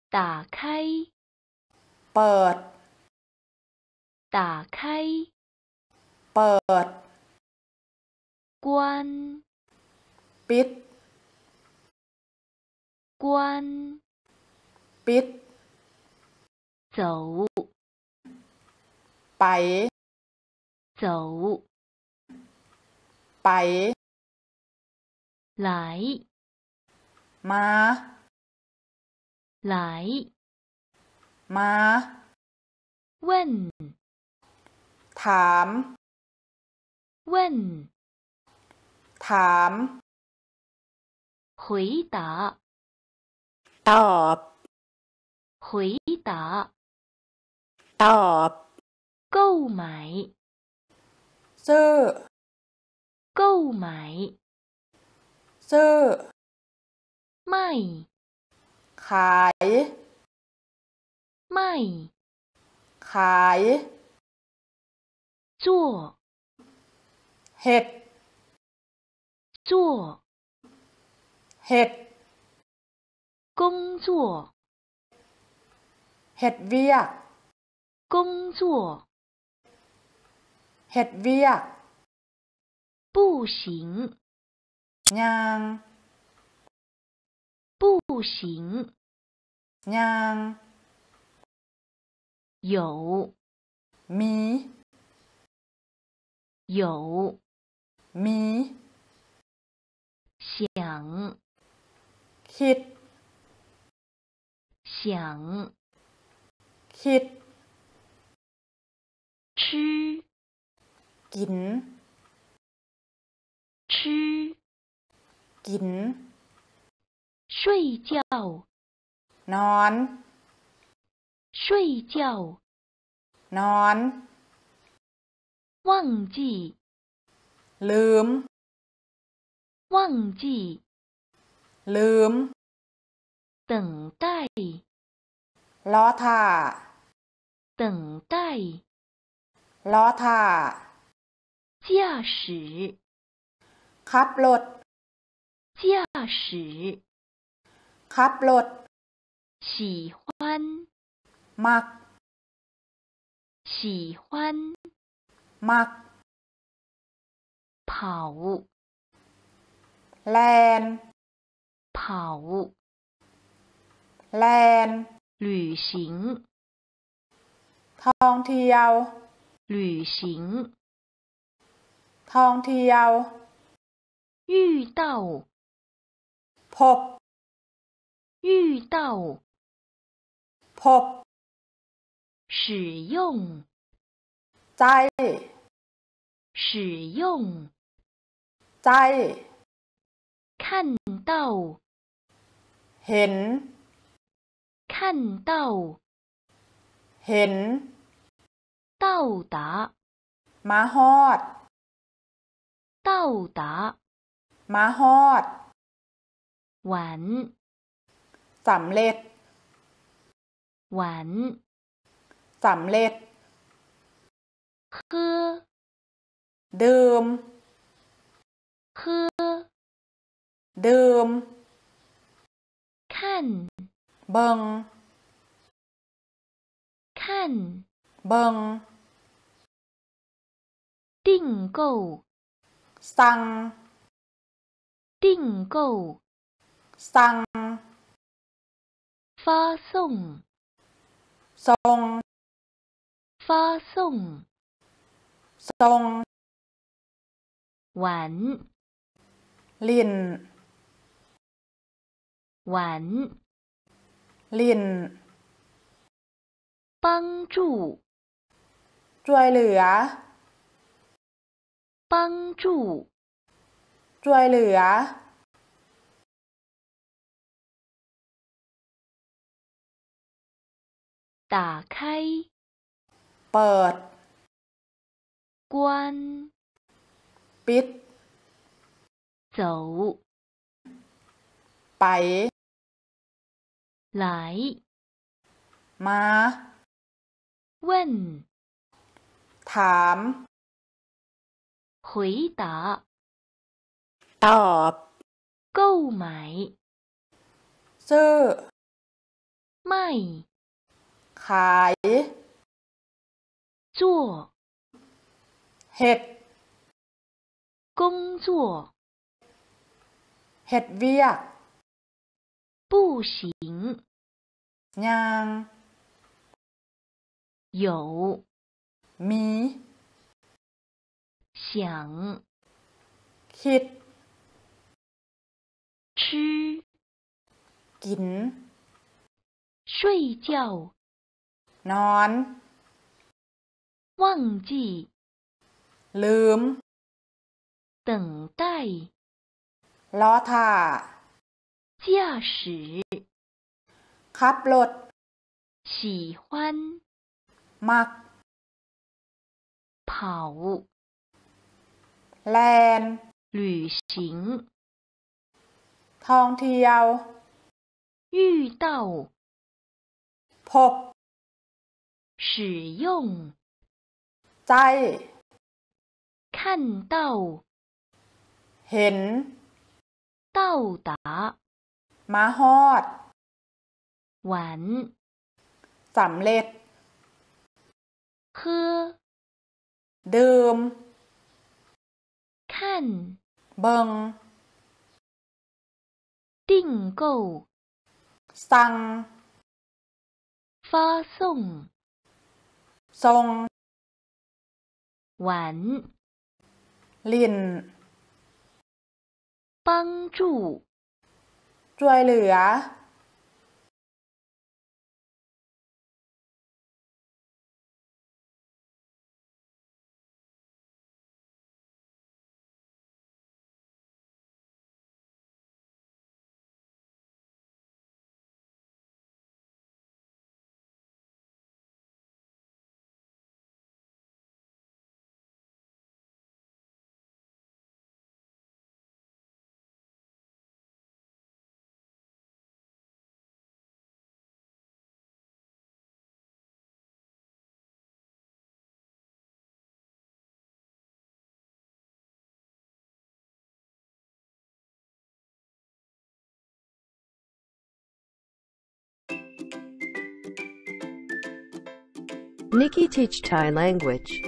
打开เปิด打开เปิด关ปิด关ปิด走ไป走ไป来มา来มา问ถาม问ถาม回答ตอบ回答ตอบ购买ซื้อ购买ซื้อ卖ขาย卖ขาย做เฮ็ด做เฮ็ด工作เฮ็ดเวียก工作เฮ็ดเวียก步行ย่าง步行ย่าง有มี有มี想คิด想คิด吃กิน吃กิน睡觉นอน睡觉นอน忘记ลืม忘记ลืม等待ล้อท่า等待ล้อท่า驾驶ขับรถ驾驶ขับรถ喜欢มัก喜欢มัก跑แลน跑แลน旅行ท่องเที่ยว旅行ท่องเที่ยว遇到พบ遇到พบ使用ใจ使用ใจ看到เห็น看到เห็น到达มาฮอด到达มาฮอด完สำเร็จ完สำเร็จ喝ดื่ม喝ดื่ม看เบิ่ง看เบิ่ง订购สั่ง订购สั่ง发送ส่ง发送ส่ง玩ลิ้น玩ลิ้น帮助ช่วยเหลือ帮助ช่วยเหลือ打开เปิด关ปิด走ไป来มา问ถาม回答ตอบ购买ซื้อ卖ขาย做เฮ็ด工作เฮ็ดเวียก步行ย่าง有มี想คิด吃กิน睡觉นอน忘记ลืม等待รอท่า驾驶ขับรถ喜欢มัก跑แลน旅行ท่องเที่ยว遇到พบ使用ใจ看到เห็น到达มาฮอด玩สำเร็จ喝ดื่ม看เบิง订购สั่ง发送ส่ง玩ลิ่น帮助ช่วยเหลือ Nikki teach Thai language.